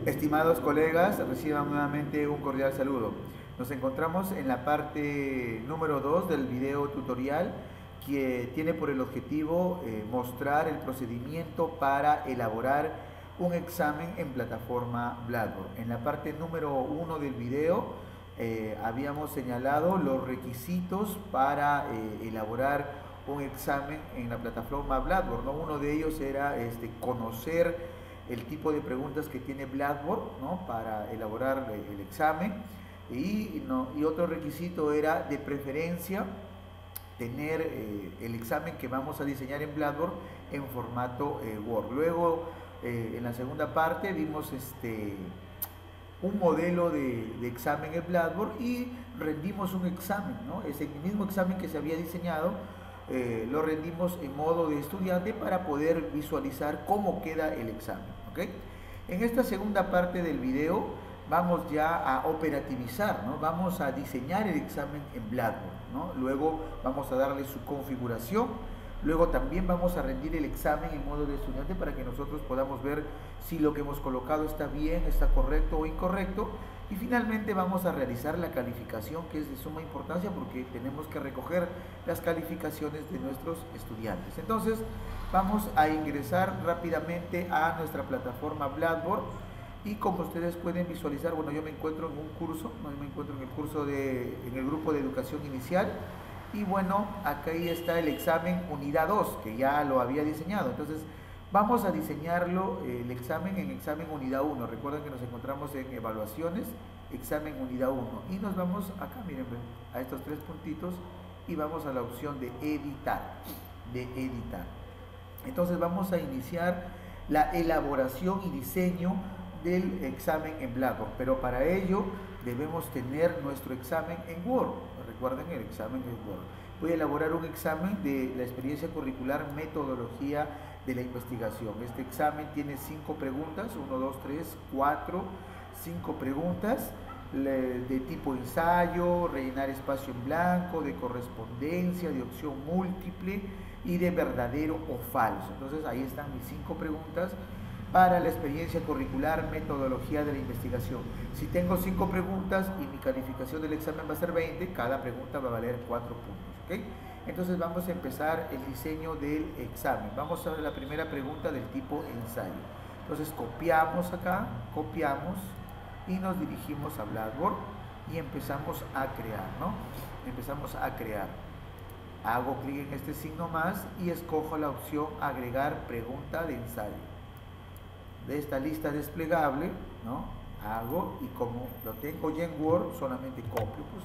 Estimados colegas, reciban nuevamente un cordial saludo. Nos encontramos en la parte número 2 del video tutorial que tiene por el objetivo mostrar el procedimiento para elaborar un examen en plataforma Blackboard. En la parte número 1 del video habíamos señalado los requisitos para elaborar un examen en la plataforma Blackboard, ¿no? Uno de ellos era conocer el tipo de preguntas que tiene Blackboard, ¿no?, para elaborar el examen, y otro requisito era de preferencia tener el examen que vamos a diseñar en Blackboard en formato Word. Luego en la segunda parte vimos un modelo de examen en Blackboard y rendimos un examen, ¿no? Es el mismo examen que se había diseñado. Lo rendimos en modo de estudiante para poder visualizar cómo queda el examen, ¿ok? En esta segunda parte del video vamos ya a operativizar, ¿no? Vamos a diseñar el examen en Blackboard, ¿no? Luego vamos a darle su configuración. Luego también vamos a rendir el examen en modo de estudiante para que nosotros podamos ver si lo que hemos colocado está bien, está correcto o incorrecto. Y finalmente vamos a realizar la calificación, que es de suma importancia porque tenemos que recoger las calificaciones de nuestros estudiantes. Entonces vamos a ingresar rápidamente a nuestra plataforma Blackboard. Y como ustedes pueden visualizar, bueno, yo me encuentro en un curso, ¿no? Yo me encuentro en el curso en el grupo de educación inicial. Y bueno, acá ahí está el examen unidad 2, que ya lo había diseñado. Entonces vamos a diseñarlo, el examen, en examen unidad 1. Recuerden que nos encontramos en evaluaciones, examen unidad 1. Y nos vamos acá, miren, a estos tres puntitos y vamos a la opción de editar. Entonces vamos a iniciar la elaboración y diseño del examen en Blackboard. Pero para ello debemos tener nuestro examen en Word. Recuerden el examen en Word. Voy a elaborar un examen de la experiencia curricular metodología de la investigación. Este examen tiene 5 preguntas, 1, 2, 3, 4, 5 preguntas de tipo ensayo, rellenar espacio en blanco, de correspondencia, de opción múltiple y de verdadero o falso. Entonces ahí están mis 5 preguntas para la experiencia curricular metodología de la investigación. Si tengo 5 preguntas y mi calificación del examen va a ser 20, cada pregunta va a valer 4 puntos, ¿ok? Entonces vamos a empezar el diseño del examen. Vamos a ver la primera pregunta del tipo ensayo. Entonces copiamos acá, copiamos y nos dirigimos a Blackboard y empezamos a crear, ¿no? Empezamos a crear. Hago clic en este signo más y escojo la opción agregar pregunta de ensayo. De esta lista desplegable, ¿no?, hago, y como lo tengo ya en Word, solamente copio, pues,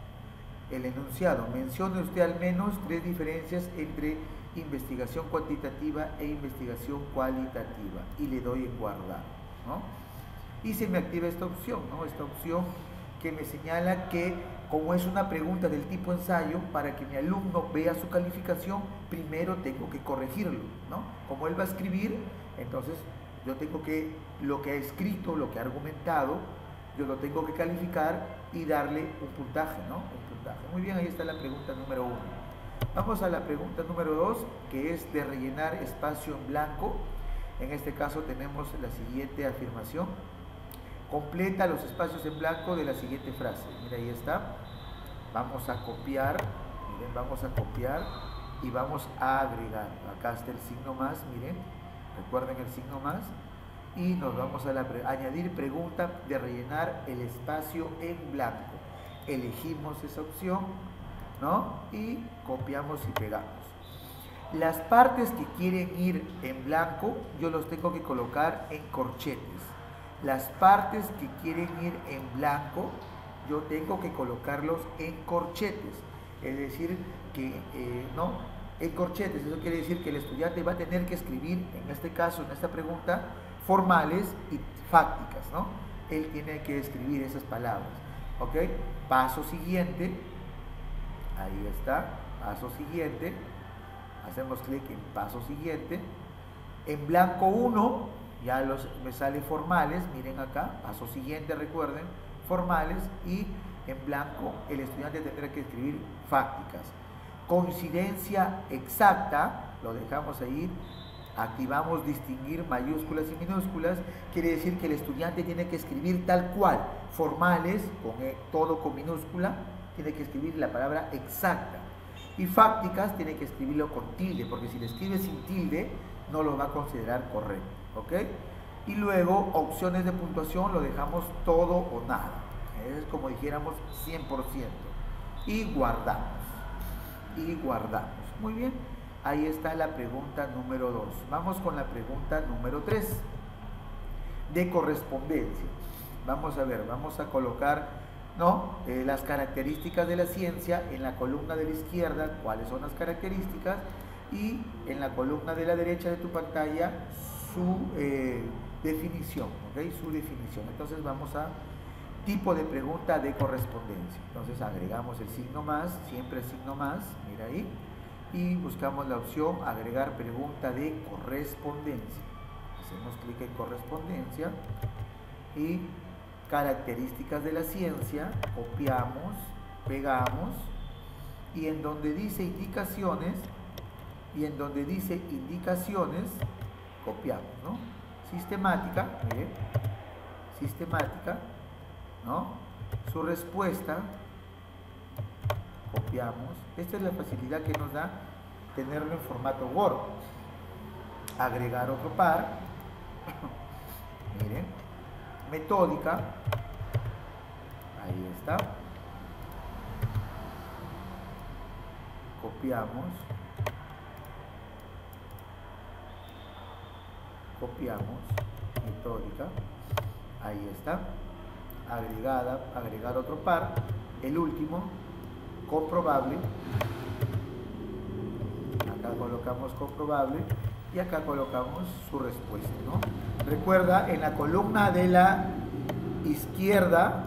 el enunciado. Mencione usted al menos 3 diferencias entre investigación cuantitativa e investigación cualitativa y le doy en guardar, ¿no? Y se me activa esta opción, ¿no? Esta opción que me señala que como es una pregunta del tipo ensayo, para que mi alumno vea su calificación, primero tengo que corregirlo, ¿no? Como él va a escribir, entonces yo tengo que, lo que ha escrito, lo que ha argumentado, yo lo tengo que calificar y darle un puntaje, ¿no? Un puntaje. Muy bien, ahí está la pregunta número 1. Vamos a la pregunta número 2, que es de rellenar espacio en blanco. En este caso tenemos la siguiente afirmación. Completa los espacios en blanco de la siguiente frase. Mira, ahí está. Vamos a copiar, miren, vamos a copiar y vamos a agregar. Acá está el signo más, miren. Recuerden el signo más y nos vamos a añadir pregunta de rellenar el espacio en blanco. Elegimos esa opción, ¿no? Y copiamos y pegamos. Las partes que quieren ir en blanco yo los tengo que colocar en corchetes. Las partes que quieren ir en blanco yo tengo que colocarlos en corchetes. Es decir, que no en corchetes, eso quiere decir que el estudiante va a tener que escribir, en este caso, en esta pregunta, formales y fácticas, ¿no? Él tiene que escribir esas palabras, ¿ok? Paso siguiente, ahí está, paso siguiente, hacemos clic en paso siguiente, en blanco 1, ya me sale formales, miren acá, paso siguiente, recuerden, formales, y en blanco el estudiante tendrá que escribir fácticas. Coincidencia exacta, lo dejamos ahí, Activamos distinguir mayúsculas y minúsculas, quiere decir que el estudiante tiene que escribir tal cual, formales, todo con minúscula, tiene que escribir la palabra exacta. Y fácticas tiene que escribirlo con tilde, porque si lo escribe sin tilde, no lo va a considerar correcto, ¿ok? Y luego, opciones de puntuación, lo dejamos todo o nada. Es como dijéramos 100%. Y guardamos. Y guardamos. Muy bien. Ahí está la pregunta número 2. Vamos con la pregunta número 3. De correspondencia. Vamos a ver, vamos a colocar las características de la ciencia en la columna de la izquierda, cuáles son las características, y en la columna de la derecha de tu pantalla su definición, ¿ok? Su definición. Entonces vamos a tipo de pregunta de correspondencia. Entonces agregamos el signo más, siempre el signo más, mira ahí, y buscamos la opción agregar pregunta de correspondencia. Hacemos clic en correspondencia y características de la ciencia, copiamos, pegamos, y en donde dice indicaciones, copiamos, ¿no? Sistemática, miren, sistemática, ¿no? Su respuesta, copiamos. Esta es la facilidad que nos da tenerlo en formato Word. Agregar otro par, miren, metódica, ahí está, copiamos, metódica, ahí está, agregar otro par, el último, comprobable, acá colocamos comprobable y acá colocamos su respuesta, ¿no? Recuerda, en la columna de la izquierda,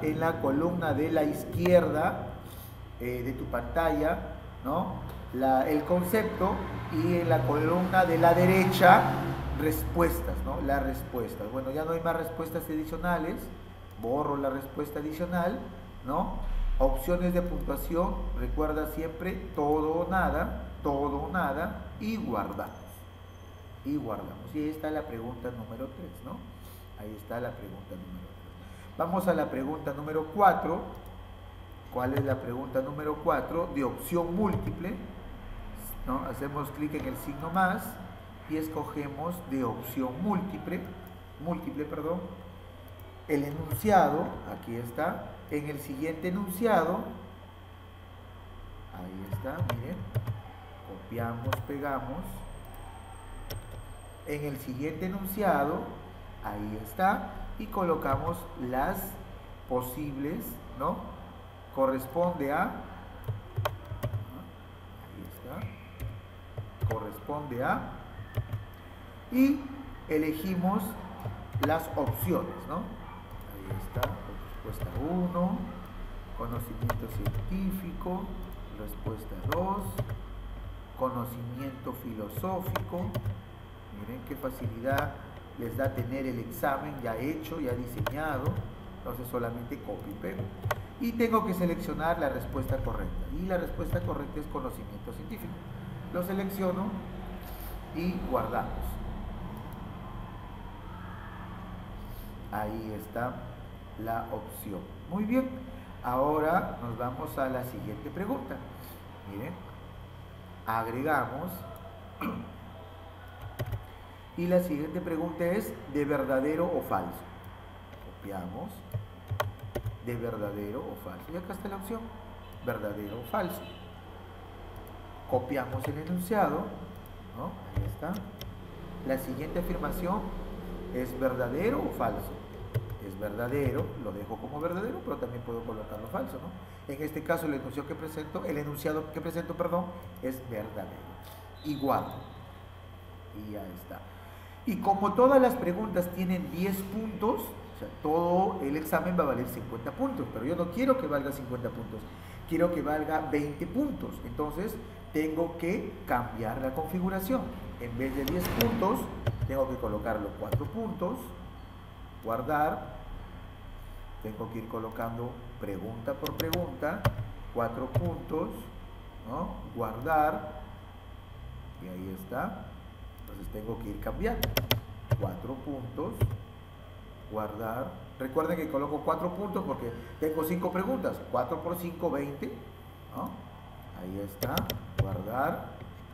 de tu pantalla, ¿no? El concepto, y en la columna de la derecha, respuestas, ¿no? Las respuestas. Bueno, ya no hay más respuestas adicionales, borro la respuesta adicional, ¿no? Opciones de puntuación, recuerda siempre todo o nada, y guardamos. Y ahí está la pregunta número 3, ¿no? Ahí está la pregunta número 3. Vamos a la pregunta número 4. ¿Cuál es la pregunta número 4? De opción múltiple, ¿no? Hacemos clic en el signo más y escogemos de opción múltiple, el enunciado, aquí está, en el siguiente enunciado, ahí está, miren, copiamos, pegamos, en el siguiente enunciado, ahí está, y colocamos las posibles, ¿no? Corresponde a, ahí está, corresponde a, y elegimos las opciones, ¿no? Ahí está, respuesta 1, conocimiento científico, respuesta 2, conocimiento filosófico. Miren qué facilidad les da tener el examen ya hecho, ya diseñado. Entonces solamente copio y pego. Y tengo que seleccionar la respuesta correcta. Y la respuesta correcta es conocimiento científico. Lo selecciono y guardamos. Ahí está la opción. Muy bien. Ahora nos vamos a la siguiente pregunta. Miren. Agregamos. Y la siguiente pregunta es de verdadero o falso. Copiamos. De verdadero o falso. Y acá está la opción. Verdadero o falso. Copiamos el enunciado, ¿no? Ahí está. La siguiente afirmación es verdadero o falso. Es verdadero, lo dejo como verdadero, pero también puedo colocarlo falso, ¿no? En este caso el enunciado que presento, es verdadero. Igual. Y ya está. Y como todas las preguntas tienen 10 puntos, o sea, todo el examen va a valer 50 puntos, pero yo no quiero que valga 50 puntos, quiero que valga 20 puntos. Entonces, tengo que cambiar la configuración. En vez de 10 puntos, tengo que colocarlo 4 puntos, guardar, tengo que ir colocando pregunta por pregunta, 4 puntos, ¿no? Guardar, y ahí está, Entonces tengo que ir cambiando. 4 puntos, guardar. Recuerden que coloco 4 puntos porque tengo 5 preguntas. 4 por 5, 20. ¿No? Ahí está. Guardar.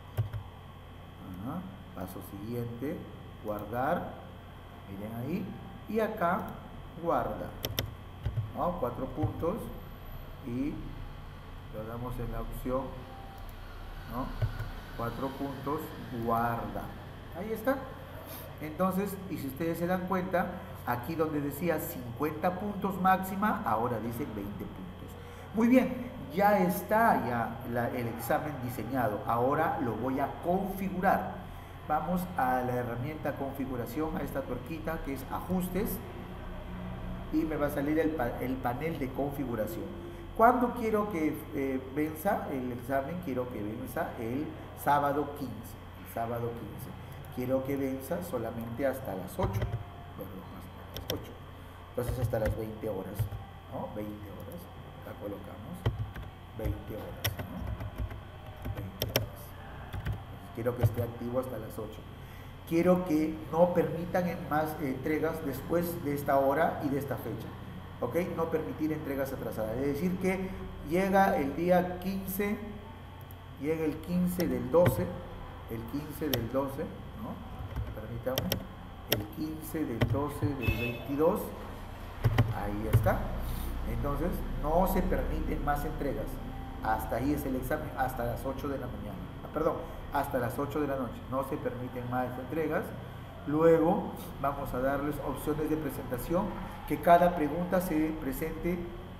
Ajá. Paso siguiente. Guardar. Miren ahí. Y acá, guarda. ¿No? 4 puntos. Y lo damos en la opción, ¿no? 4 puntos, guarda. Ahí está. Entonces, y si ustedes se dan cuenta, aquí donde decía 50 puntos máxima, ahora dice 20 puntos. Muy bien, ya está el examen diseñado. Ahora lo voy a configurar. Vamos a la herramienta configuración, a esta tuerquita que es ajustes, y me va a salir el panel de configuración. ¿Cuándo quiero que venza el examen? Quiero que venza el sábado 15. El sábado 15. Quiero que venza solamente hasta las 8. Bueno, hasta las 8. Entonces hasta las 20 horas. ¿No? 20 horas. Acá colocamos 20 horas. ¿No? 20 horas. Entonces, quiero que esté activo hasta las 8. Quiero que no permitan más entregas después de esta hora y de esta fecha. ¿Ok? No permitir entregas atrasadas. Es decir que llega el día 15, llega el 15 del 12, el 15 del 12, ¿no? Permítame, el 15 del 12 del 22, ahí está. Entonces, no se permiten más entregas. Hasta ahí es el examen, hasta las 8 de la mañana. Perdón, hasta las 8 de la noche. No se permiten más entregas. Luego vamos a darles opciones de presentación, que cada pregunta se presente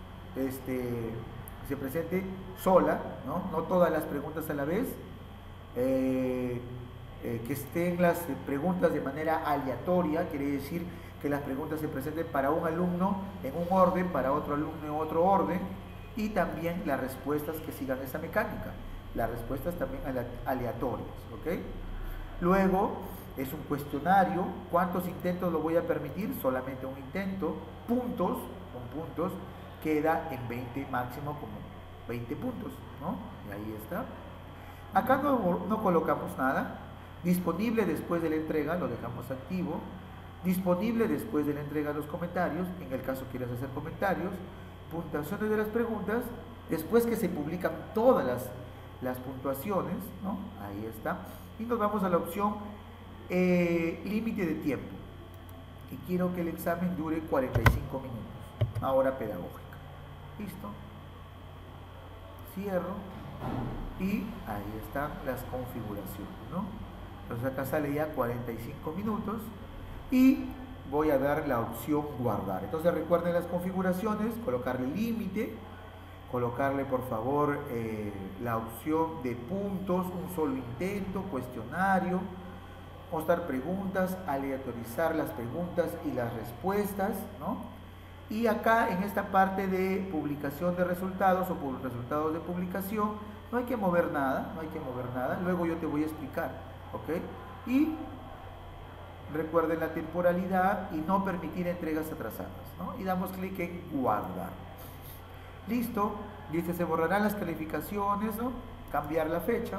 sola, ¿no? No todas las preguntas a la vez, que estén las preguntas de manera aleatoria, quiere decir que las preguntas se presenten para un alumno en un orden, para otro alumno en otro orden, y también las respuestas que sigan esa mecánica, las respuestas también aleatorias, ¿ok? Luego es un cuestionario. ¿Cuántos intentos lo voy a permitir? Solamente un intento. Puntos, con puntos, queda en 20, máximo como 20 puntos, ¿no? Y ahí está. Acá no colocamos nada. Disponible después de la entrega, lo dejamos activo. Disponible después de la entrega los comentarios, en el caso quieras hacer comentarios. Puntuaciones de las preguntas, después que se publican todas las puntuaciones, ¿no? Ahí está. Y nos vamos a la opción límite de tiempo. Y quiero que el examen dure 45 minutos. Una hora pedagógica. Listo. Cierro. Y ahí están las configuraciones, ¿no? Entonces acá sale ya 45 minutos. Y voy a dar la opción guardar. Entonces recuerden las configuraciones, colocarle límite, colocarle por favor la opción de puntos, un solo intento, cuestionario, mostrar preguntas, aleatorizar las preguntas y las respuestas, ¿no? Y acá en esta parte de publicación de resultados o resultados de publicación, no hay que mover nada, no hay que mover nada, luego yo te voy a explicar, ¿ok? Y recuerden la temporalidad y no permitir entregas atrasadas, ¿no? Y damos clic en guardar. Listo, dice se borrarán las calificaciones, ¿no? Cambiar la fecha.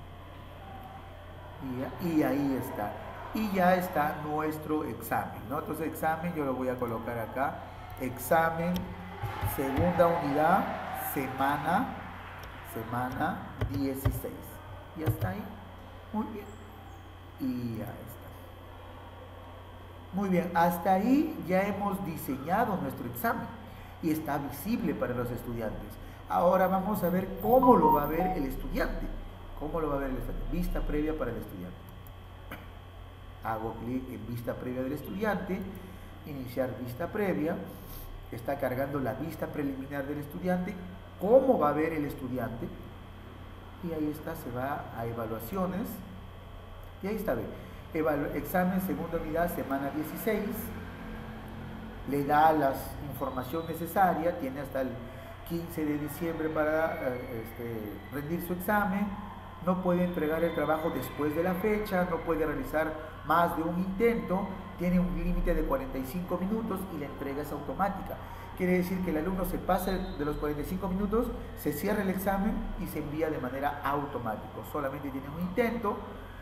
Y ahí está. Y ya está nuestro examen, ¿no? Entonces examen yo lo voy a colocar acá. Examen, segunda unidad, semana 16. Ya está ahí. Muy bien. Y ya está. Muy bien, hasta ahí ya hemos diseñado nuestro examen y está visible para los estudiantes. Ahora vamos a ver cómo lo va a ver el estudiante. ¿Cómo lo va a ver el estudiante? Vista previa para el estudiante. Hago clic en vista previa del estudiante, iniciar vista previa. Está cargando la vista preliminar del estudiante. ¿Cómo va a ver el estudiante? Y ahí está, se va a evaluaciones. Y ahí está, ve. Examen segunda unidad, semana 16. Le da la información necesaria. Tiene hasta el 15 de diciembre para rendir su examen. No puede entregar el trabajo después de la fecha. No puede realizar más de un intento. Tiene un límite de 45 minutos y la entrega es automática. Quiere decir que el alumno se pasa de los 45 minutos, se cierra el examen y se envía de manera automática. Solamente tiene un intento.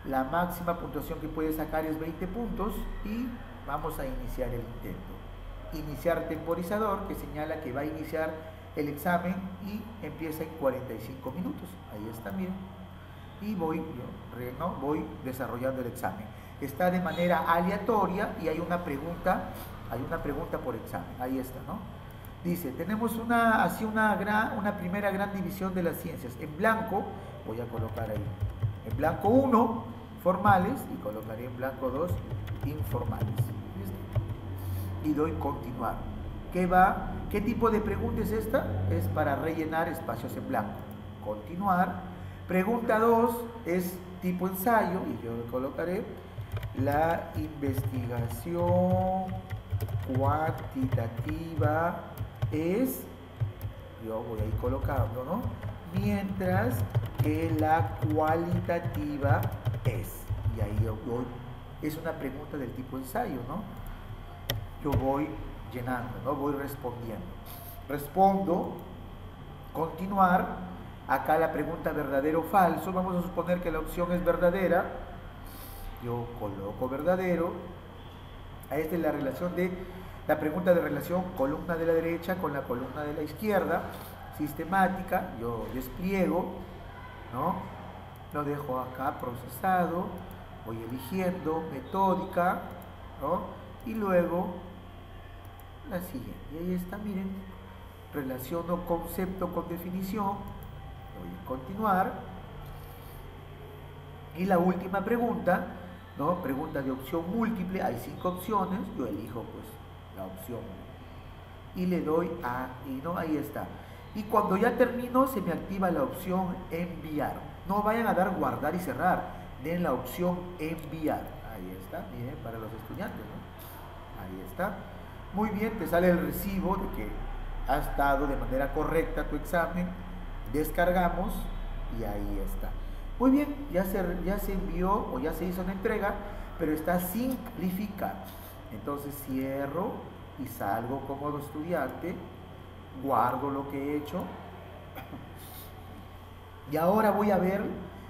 La máxima puntuación que puede sacar es 20 puntos y vamos a iniciar el intento. Iniciar temporizador, que señala que va a iniciar el examen y empieza en 45 minutos. Ahí está, miren. Y voy desarrollando el examen. Está de manera aleatoria y hay una pregunta por examen. Ahí está, ¿no? Dice, tenemos una primera gran división de las ciencias. En blanco, voy a colocar ahí, en blanco 1, formales, y colocaré en blanco 2, informales. ¿Listo? Y doy continuar. ¿Qué tipo de pregunta es esta? Es para rellenar espacios en blanco. Continuar. Pregunta 2 es tipo ensayo, y yo colocaré la investigación cuantitativa es, yo voy a ir colocando, ¿no? Mientras que la cualitativa es, y ahí yo voy, es una pregunta del tipo ensayo, ¿no? Yo voy llenando, ¿no? Voy respondiendo. Respondo, continuar, acá la pregunta verdadero o falso, vamos a suponer que la opción es verdadera, yo coloco verdadero. Esta es la relación de la pregunta de relación columna de la derecha con la columna de la izquierda, sistemática, yo despliego, ¿no? Lo dejo acá procesado, voy eligiendo metódica, ¿no? Y luego la siguiente. Y ahí está, miren, relaciono concepto con definición, voy a continuar. Y la última pregunta, ¿no? Pregunta de opción múltiple, hay 5 opciones, yo elijo pues la opción y le doy a, y no, ahí está. Y cuando ya termino se me activa la opción enviar. No vayan a dar guardar y cerrar, den la opción enviar. Ahí está, miren, para los estudiantes, ¿no? Ahí está. Muy bien, te sale el recibo de que has dado de manera correcta tu examen. Descargamos y ahí está. Muy bien, ya se envió o ya se hizo una entrega, pero está sin calificar. Entonces cierro y salgo como estudiante, guardo lo que he hecho y ahora voy a ver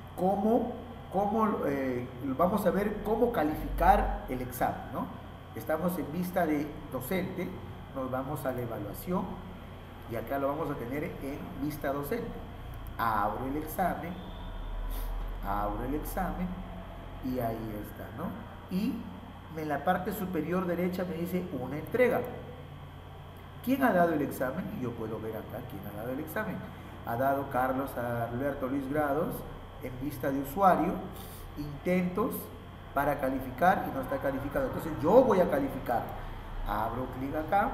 vamos a ver cómo calificar el examen, ¿no? Estamos en vista de docente, nos vamos a la evaluación y acá lo vamos a tener en vista docente. Abro el examen y ahí está, ¿no? Y en la parte superior derecha me dice una entrega. ¿Quién ha dado el examen? Y yo puedo ver acá quién ha dado el examen. Ha dado Carlos Alberto Luis Grados en vista de usuario, intentos para calificar y no está calificado. Entonces yo voy a calificar. Abro clic acá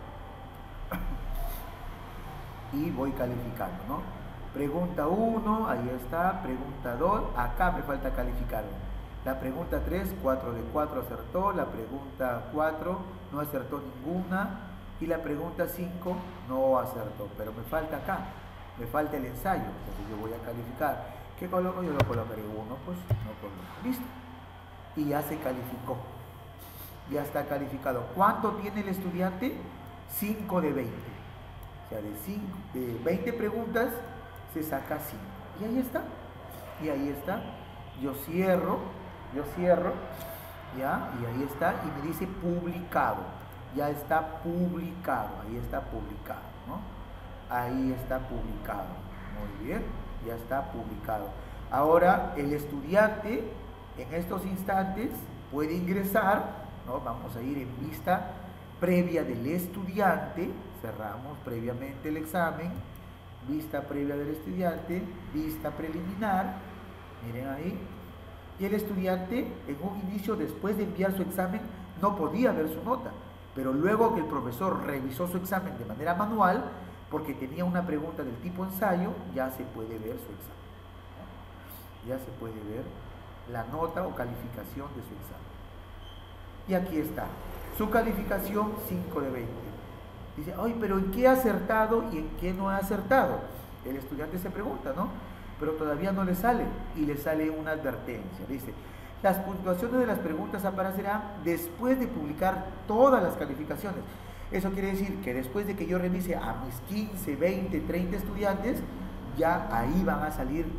y voy calificando, ¿no? Pregunta 1, ahí está. Pregunta 2, acá me falta calificar. La pregunta 3, 4 de 4 acertó. La pregunta 4 no acertó ninguna. Y la pregunta 5 no acertó. Pero me falta acá, me falta el ensayo. Entonces yo voy a calificar. ¿Qué coloco? Yo lo colocaré 1, pues no coloco. Listo. Y ya se calificó. Ya está calificado. ¿Cuánto tiene el estudiante? 5 de 20. O sea, de 20 preguntas se saca 5. Y ahí está. Y ahí está. Yo cierro, ya, y ahí está. Y me dice publicado. Ya está publicado. Ahí está publicado, ¿no? Ahí está publicado. Muy bien. Ya está publicado. Ahora el estudiante en estos instantes puede ingresar, ¿no? Vamos a ir en vista previa del estudiante, cerramos previamente el examen, vista previa del estudiante, vista preliminar, miren ahí, y el estudiante en un inicio, después de enviar su examen, no podía ver su nota, pero luego que el profesor revisó su examen de manera manual, porque tenía una pregunta del tipo ensayo, ya se puede ver su examen, ¿no? Ya se puede ver la nota o calificación de su examen. Y aquí está, su calificación 5 de 20. Dice, ay, pero ¿en qué ha acertado y en qué no ha acertado? El estudiante se pregunta, ¿no? Pero todavía no le sale, y le sale una advertencia. Dice, las puntuaciones de las preguntas aparecerán después de publicar todas las calificaciones. Eso quiere decir que después de que yo revise a mis 15, 20, 30 estudiantes, ya ahí van a salir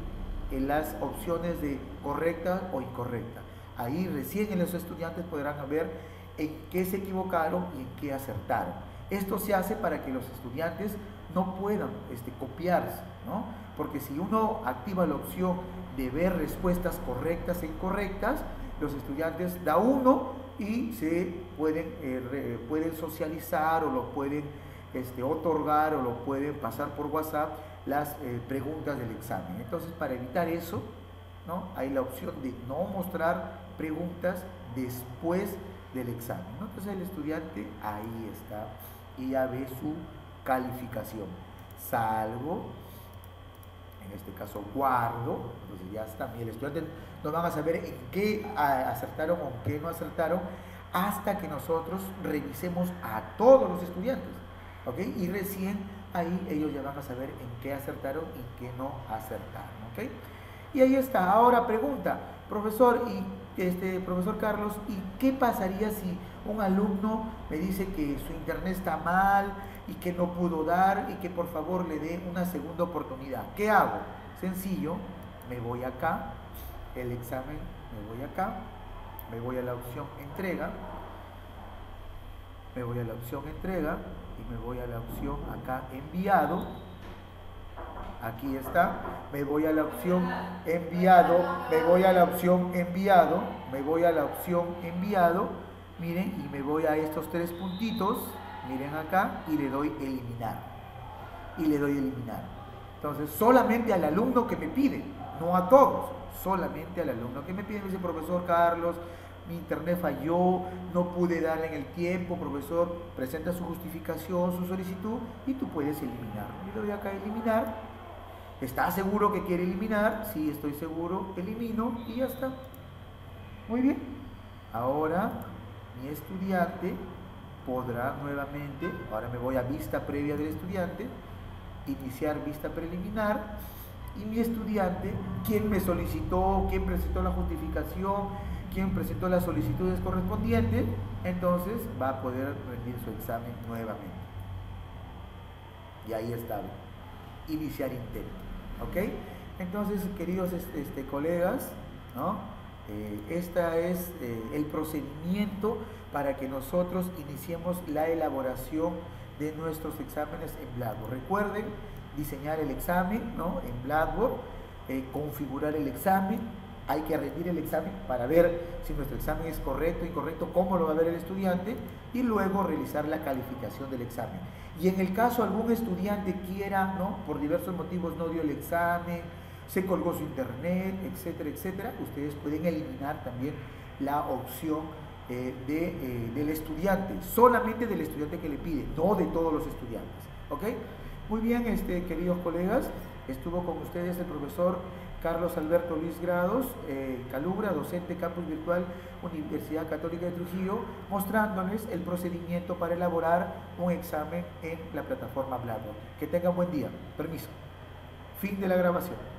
en las opciones de correcta o incorrecta. Ahí recién los estudiantes podrán ver en qué se equivocaron y en qué acertaron. Esto se hace para que los estudiantes no puedan copiarse, ¿no? Porque si uno activa la opción de ver respuestas correctas e incorrectas, los estudiantes da uno y se pueden socializar o lo pueden otorgar o lo pueden pasar por WhatsApp las preguntas del examen. Entonces, para evitar eso, ¿no?, hay la opción de no mostrar preguntas después del examen, ¿no? Entonces el estudiante ahí está y ya ve su calificación. Salgo, en este caso guardo, entonces ya está. Y el estudiante no van a saber en qué acertaron o en qué no acertaron hasta que nosotros revisemos a todos los estudiantes, ¿ok? Y recién ahí ellos ya van a saber en qué acertaron y en qué no acertaron, ¿ok? Y ahí está. Ahora pregunta, profesor, profesor Carlos, ¿y qué pasaría si un alumno me dice que su internet está mal y que no pudo dar y que por favor le dé una segunda oportunidad? ¿Qué hago? Sencillo, me voy acá, el examen, me voy acá, me voy a la opción entrega, me voy a la opción entrega y me voy a la opción acá enviado. Aquí está, me voy a la opción enviado, me voy a la opción enviado, me voy a la opción enviado, miren, y me voy a estos tres puntitos, miren acá, y le doy eliminar, y le doy eliminar. Entonces, solamente al alumno que me pide, no a todos, solamente al alumno que me pide. Me dice, profesor Carlos, mi internet falló, no pude dar en el tiempo, profesor, presenta su justificación, su solicitud, y tú puedes eliminar. Le doy acá a eliminar. ¿Está seguro que quiere eliminar? Sí, estoy seguro, elimino y ya está. Muy bien. Ahora mi estudiante podrá nuevamente, ahora me voy a vista previa del estudiante, iniciar vista preliminar, y mi estudiante, quien me solicitó, quien presentó la justificación, quien presentó las solicitudes correspondientes, entonces va a poder rendir su examen nuevamente. Y ahí está, iniciar intento. ¿Ok? Entonces, queridos colegas, ¿no? Este es el procedimiento para que nosotros iniciemos la elaboración de nuestros exámenes en Blackboard. Recuerden diseñar el examen, ¿no?, en Blackboard, configurar el examen. Hay que rendir el examen para ver si nuestro examen es correcto o incorrecto, cómo lo va a ver el estudiante, y luego realizar la calificación del examen. Y en el caso algún estudiante quiera, ¿no?, por diversos motivos no dio el examen, se colgó su internet, etcétera, etcétera, ustedes pueden eliminar también la opción del estudiante, solamente del estudiante que le pide, no de todos los estudiantes. ¿Ok? Muy bien, queridos colegas, estuvo con ustedes el profesor Carlos Alberto Luis Grados, Calubra, docente Campus Virtual Universidad Católica de Trujillo, mostrándoles el procedimiento para elaborar un examen en la plataforma Blackboard. Que tengan buen día. Permiso. Fin de la grabación.